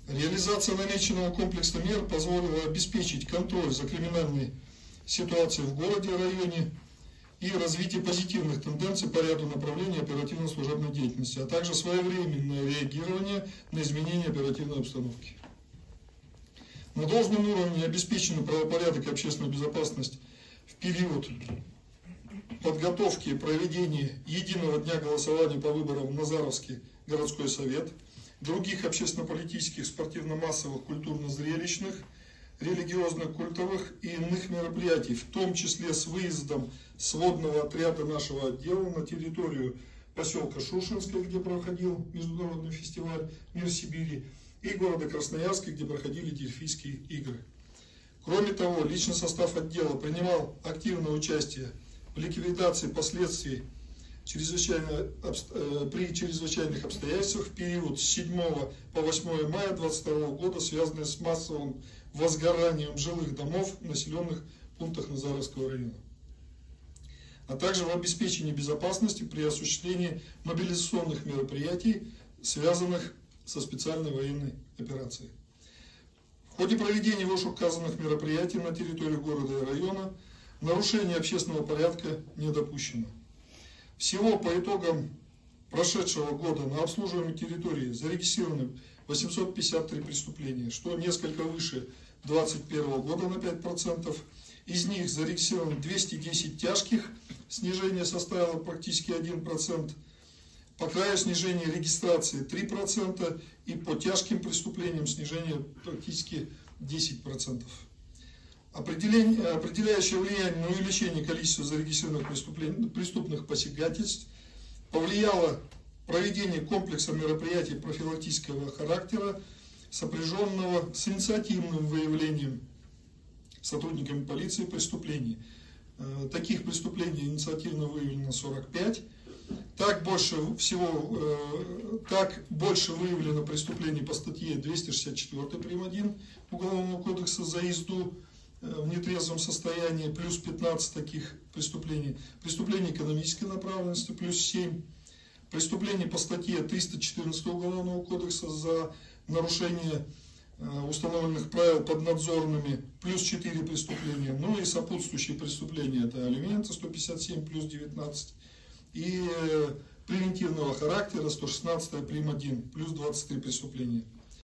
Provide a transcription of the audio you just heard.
Реализация намеченного комплекса мер позволила обеспечить контроль за криминальной ситуацией в городе и районе и развитие позитивных тенденций по ряду направлений оперативно-служебной деятельности, а также своевременное реагирование на изменения оперативной обстановки. На должном уровне обеспечена правопорядок и общественная безопасность в период подготовки и проведения единого дня голосования по выборам в Назаровский городской совет, других общественно-политических, спортивно-массовых, культурно-зрелищных, религиозных, культовых и иных мероприятий, в том числе с выездом сводного отряда нашего отдела на территорию поселка Шушинское, где проходил международный фестиваль «Мир Сибири», и города Красноярска, где проходили Дельфийские игры. Кроме того, личный состав отдела принимал активное участие в ликвидации последствий при чрезвычайных обстоятельствах в период с 7 по 8 мая 2022 года, связанные с массовым возгоранием жилых домов в населенных пунктах Назаровского района, а также в обеспечении безопасности при осуществлении мобилизационных мероприятий, связанных со специальной военной операцией. В ходе проведения вышеуказанных мероприятий на территории города и района нарушение общественного порядка не допущено. Всего по итогам прошедшего года на обслуживаемой территории зарегистрированы 853 преступления, что несколько выше 2021 года на 5%. Из них зарегистрировано 210 тяжких, снижение составило практически 1%. По краю снижения регистрации 3%, и по тяжким преступлениям снижение практически 10%. Определяющее влияние на увеличение количества зарегистрированных преступных посягательств повлияло проведение комплекса мероприятий профилактического характера, сопряженного с инициативным выявлением сотрудниками полиции преступлений. Таких преступлений инициативно выявлено 45. Так больше выявлено преступлений по статье 264 прим. 1 Уголовного кодекса за езду в нетрезвом состоянии, плюс 15 таких преступлений. Преступления экономической направленности, плюс 7. Преступления по статье 314 Уголовного кодекса за нарушение установленных правил поднадзорными, плюс 4 преступления. Ну и сопутствующие преступления, это алименты 157 плюс 19. И превентивного характера 116 прим. 1 плюс 23 преступления.